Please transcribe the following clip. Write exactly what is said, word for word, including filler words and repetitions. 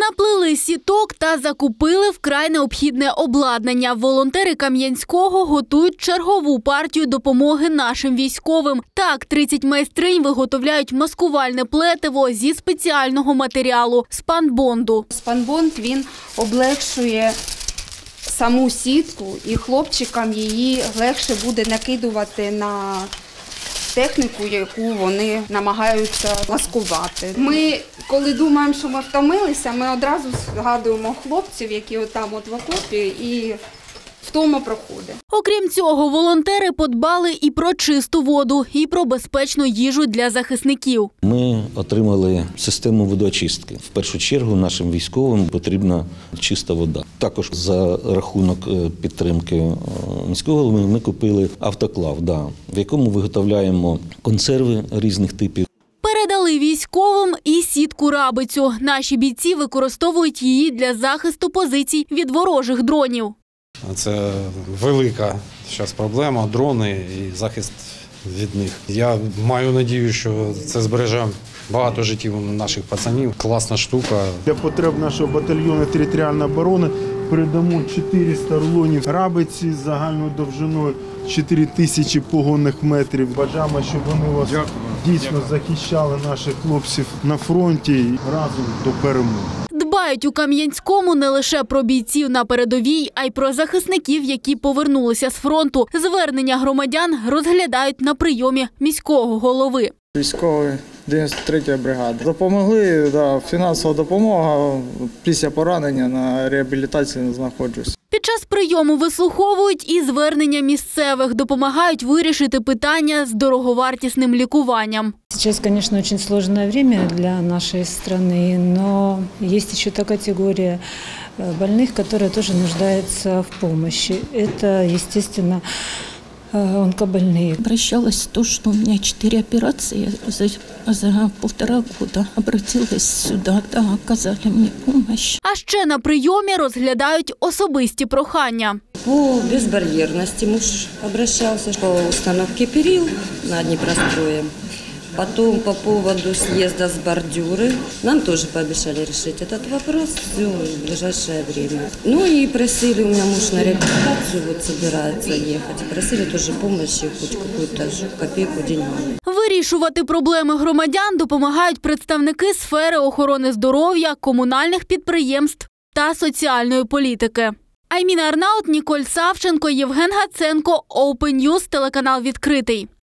Наплели сіток та закупили вкрай необхідне обладнання. Волонтери Кам'янського готують чергову партію допомоги нашим військовим. Так, тридцять майстринь виготовляють маскувальне плетиво зі спеціального матеріалу – спанбонду. Спанбонд, він облегшує саму сітку, і хлопчикам її легше буде накидувати на техніку, яку вони намагаються маскувати. Ми, коли думаємо, що ми втомилися, ми одразу згадуємо хлопців, які отам от в окопі, і втома проходить. Окрім цього, волонтери подбали і про чисту воду, і про безпечну їжу для захисників. Ми отримали систему водоочистки. В першу чергу нашим військовим потрібна чиста вода. Також за рахунок підтримки міського голови ми купили автоклав, да, в якому виготовляємо консерви різних типів. Передали військовим і сітку-рабицю. Наші бійці використовують її для захисту позицій від ворожих дронів. Це велика зараз проблема – дрони і захист від них. Я маю надію, що це збереже багато життів наших пацанів. Класна штука. Для потреб нашого батальйону територіальної оборони передамо чотириста рулонів рабиці з загальною довжиною чотири тисячі погонних метрів. Бажаємо, щоб вони вас дійсно захищали наших хлопців на фронті разом до перемоги. Дбають у Кам'янському не лише про бійців на передовій, а й про захисників, які повернулися з фронту. Звернення громадян розглядають на прийомі міського голови. Військові дев'яносто третя бригада. Допомогли, да, фінансова допомога, після поранення на реабілітації знаходжусь. Під час прийому вислуховують і звернення місцевих, допомагають вирішити питання з дороговартісним лікуванням. Сейчас, конечно, очень сложное время для нашей страны, но есть еще та категория больных, которые тоже нуждаются в помощи. Это, естественно, онкобольные. Обращалась то, что у меня четыре операции за, за полтора года. Обратилась сюда, да, оказали мне помощь. А ще на прийомі розглядають особисті прохання. По безбарьерности муж обращался, по установке перил на Днепрострое. Потом по поводу съезда с бордюры. Нам тоже пообещали решить этот вопрос в ближайшее время. Ну и просили, у меня муж на реабилитацию вот собирается ехать. Просили тоже помощи, хоть какую-то копейку деньгами. Вирішувати проблеми громадян допомагають представники сфери охорони здоров'я, комунальних підприємств та соціальної політики. Айміна Арнаут, Ніколь Савченко, Євген Гаценко, Open News, телеканал «Відкритий».